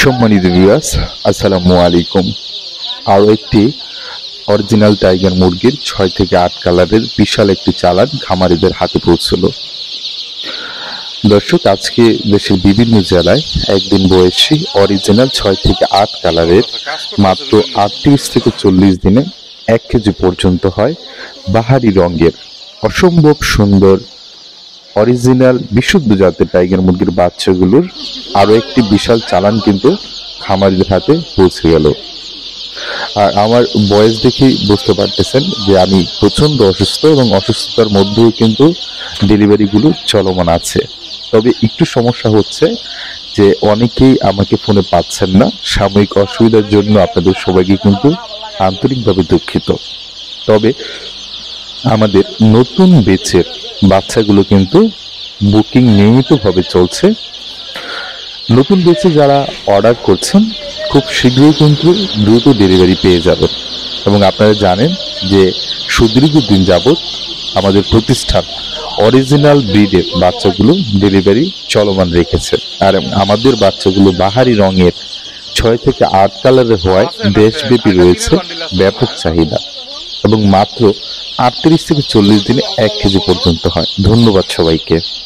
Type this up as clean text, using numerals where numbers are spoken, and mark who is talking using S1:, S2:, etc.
S1: সম্মানিত ভিউয়ার্স, আসসালামু আলাইকুম। আরও একটি অরিজিনাল টাইগার মুরগির 6 থেকে 8 কালারের বিশাল একটি চালান খামারিদের হাতে পৌঁছলো। দর্শক, আজকে দেশের বিভিন্ন জেলায় একদিন বয়সী অরিজিনাল 6 থেকে 8 কালারের মাত্র 38 থেকে 40 দিনে 1 কেজি পর্যন্ত হয় বাহারি রঙের অসম্ভব সুন্দর অরিজিনাল বিশুদ্ধ জাতের টাইগার মুরগির বাচ্চাগুলোর আরো একটি বিশাল চালান কিন্তু খামারিদের হাতে পৌঁছে গেল। আর আমার বয়স দেখেই বুঝতে পারতেছেন যে আমি প্রচন্ড অসুস্থ এবং অসুস্থতার মধ্যেও কিন্তু ডেলিভারিগুলো চলমান আছে। তবে একটু সমস্যা হচ্ছে যে অনেকেই আমাকে ফোনে পাচ্ছেন না। সাময়িক অসুবিধার জন্য আপনাদের সবাইকে কিন্তু আন্তরিকভাবে দুঃখিত। তবে আমাদের নতুন ব্যাচের বাচ্চাগুলো কিন্তু বুকিং নিয়মিতভাবে চলছে। নতুন ব্যাচে যারা অর্ডার করছেন খুব শীঘ্রই কিন্তু দ্রুত ডেলিভারি পেয়ে যাবেন। এবং আপনারা জানেন যে সুদীর্ঘ দিন যাবৎ আমাদের প্রতিষ্ঠান অরিজিনাল ব্রিডের বাচ্চাগুলো ডেলিভারি চলমান রেখেছে। আর আমাদের বাচ্চাগুলো বাহারি রঙের 6 থেকে 8 কালারের হওয়ায় দেশব্যাপী রয়েছে ব্যাপক চাহিদা এবং মাত্র 38 থেকে 40 দিনে 1 কেজি পর্যন্ত হয়। ধন্যবাদ সবাইকে।